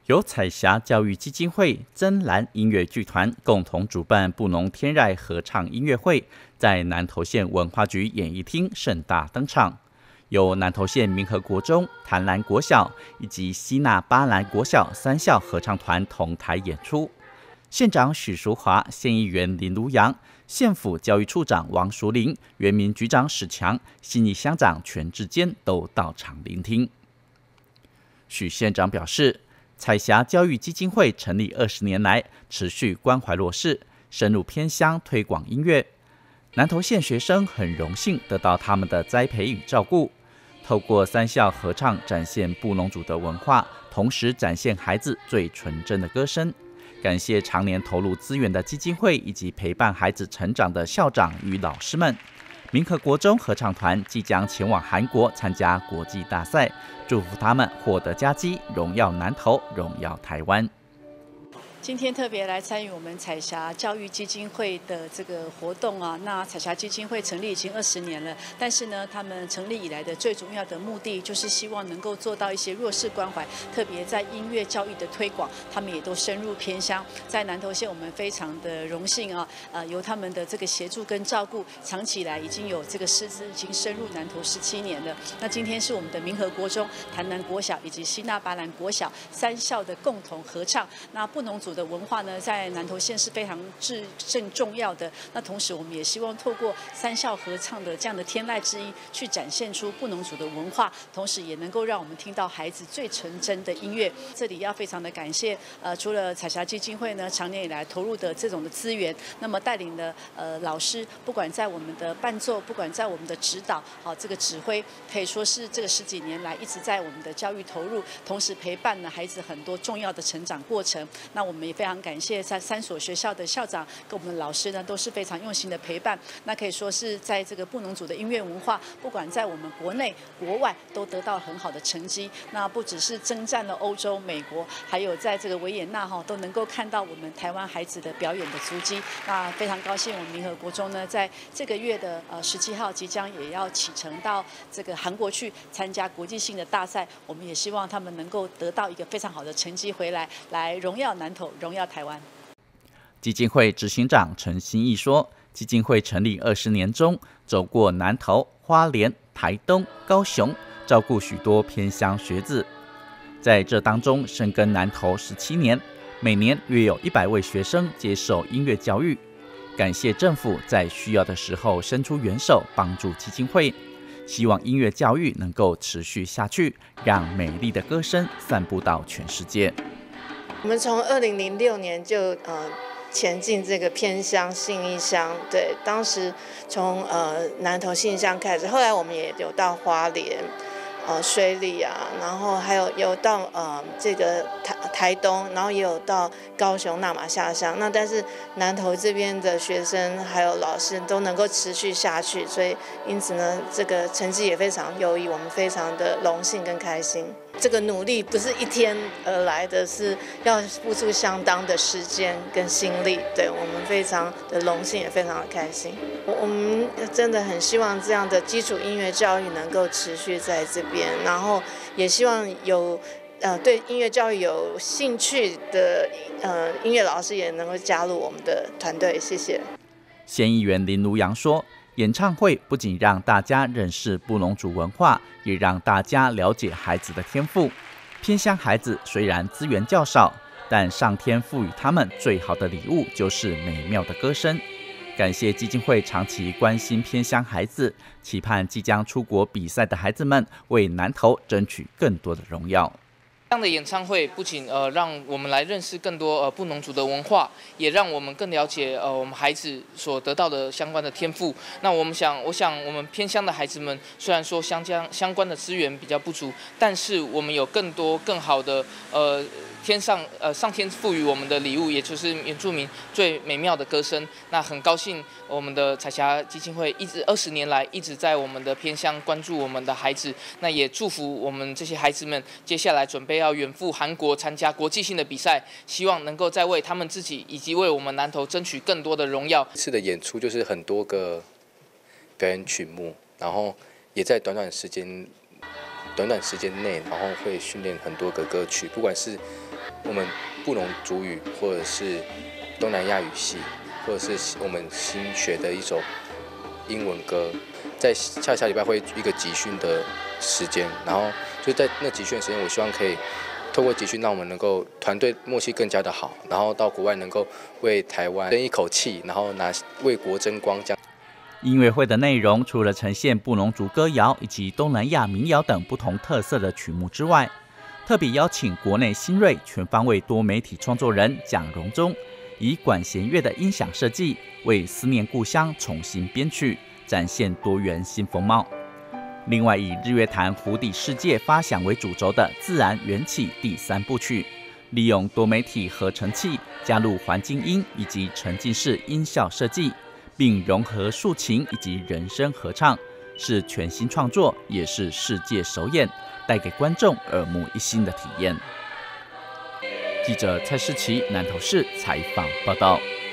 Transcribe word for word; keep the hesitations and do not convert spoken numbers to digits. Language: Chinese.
由彩霞教育基金会、真蓝音乐剧团共同主办布农天籁合唱音乐会，在南投县文化局演艺厅盛大登场。由南投县民和国中、潭兰国小以及西那巴兰国小三校合唱团同台演出。县长许淑华、县议员林如阳、县府教育处长王淑玲、原民局长史强、新义乡长全志坚都到场聆听。许县长表示，彩霞教育基金会成立二十年来，持续关怀弱势，深入偏乡推广音乐。南投县学生很荣幸得到他们的栽培与照顾，透过三校合唱展现布农族的文化，同时展现孩子最纯真的歌声。感谢常年投入资源的基金会以及陪伴孩子成长的校长与老师们。民和国中合唱团即将前往韩国参加国际大赛，祝福他们获得佳绩，荣耀南投，荣耀台湾。 今天特别来参与我们彩霞教育基金会的这个活动啊。那彩霞基金会成立已经二十年了，但是呢，他们成立以来的最重要的目的就是希望能够做到一些弱势关怀，特别在音乐教育的推广，他们也都深入偏乡。在南投县，我们非常的荣幸啊，呃，由他们的这个协助跟照顾，长期以来已经有这个师资已经深入南投十七年了。那今天是我们的民和国中、潭南国小以及西那巴兰国小三校的共同合唱。那布农族的文化呢，在南投县是非常至正重要的。那同时，我们也希望透过三校合唱的这样的天籁之音，去展现出布农族的文化，同时也能够让我们听到孩子最纯真的音乐。这里要非常的感谢，呃，除了彩霞基金会呢，长年以来投入的这种的资源，那么带领的呃老师，不管在我们的伴奏，不管在我们的指导，好、这个指挥，可以说是这个十几年来一直在我们的教育投入，同时陪伴了孩子很多重要的成长过程。那我们也非常感谢在三所学校的校长跟我们的老师呢，都是非常用心的陪伴。那可以说是在这个布农族的音乐文化，不管在我们国内国外都得到很好的成绩。那不只是征战了欧洲、美国，还有在这个维也纳哈，都能够看到我们台湾孩子的表演的足迹。那非常高兴，我们民和国中呢，在这个月的呃十七号即将也要启程到这个韩国去参加国际性的大赛。我们也希望他们能够得到一个非常好的成绩回来，来荣耀南投，荣耀台湾。 基金会执行长陈新义说，基金会成立二十年中，走过南投、花莲、台东、高雄，照顾许多偏乡学子。在这当中，深耕南投十七年，每年约有一百位学生接受音乐教育。感谢政府在需要的时候伸出援手，帮助基金会。希望音乐教育能够持续下去，让美丽的歌声散布到全世界。 我们从二零零六年就呃前进这个偏乡信义乡，对，当时从呃南投信义乡开始，后来我们也有到花莲、呃水里啊，然后还有有到呃这个台台东，然后也有到高雄那马夏乡。那但是南投这边的学生还有老师都能够持续下去，所以因此呢，这个成绩也非常优异，我们非常的荣幸跟开心。这个努力不是一天而来的，是要付出相当的时间跟心力。对，我们非常的荣幸，也非常的开心。我我们真的很希望这样的基础音乐教育能够持续在这边，然后也希望有呃对音乐教育有兴趣的呃音乐老师也能够加入我们的团队。谢谢。 县议员林如阳说，演唱会不仅让大家认识布农族文化，也让大家了解孩子的天赋。偏乡孩子虽然资源较少，但上天赋予他们最好的礼物就是美妙的歌声。感谢基金会长期关心偏乡孩子，期盼即将出国比赛的孩子们为南投争取更多的荣耀。 这样的演唱会不仅呃让我们来认识更多呃布农族的文化，也让我们更了解呃我们孩子所得到的相关的天赋。那我们想，我想我们偏乡的孩子们，虽然说相将相关的资源比较不足，但是我们有更多更好的呃天上呃上天赋予我们的礼物，也就是原住民最美妙的歌声。那很高兴我们的彩霞基金会一直二十年来一直在我们的偏乡关注我们的孩子，那也祝福我们这些孩子们接下来准备要远赴韩国参加国际性的比赛，希望能够再为他们自己以及为我们南投争取更多的荣耀。 这次的演出就是很多个表演曲目，然后也在短短时间短短时间内，然后会训练很多个歌曲，不管是我们布农族语或者是东南亚语系，或者是我们新学的一首英文歌，在下下礼拜会一个集训的时间，然后就在那集训的时间，我希望可以透过集训，让我们能够团队默契更加的好，然后到国外能够为台湾争一口气，然后拿为国争光这样。 音乐会的内容除了呈现布农族歌谣以及东南亚民谣等不同特色的曲目之外，特别邀请国内新锐全方位多媒体创作人蒋荣忠，以管弦乐的音响设计为《思念故乡》重新编曲，展现多元新风貌。另外，以日月潭湖底世界发想为主轴的《自然缘起》第三部曲，利用多媒体合成器加入环境音以及沉浸式音效设计，并融合竖琴以及人声合唱，是全新创作，也是世界首演，带给观众耳目一新的体验。记者蔡世奇南投市采访报道。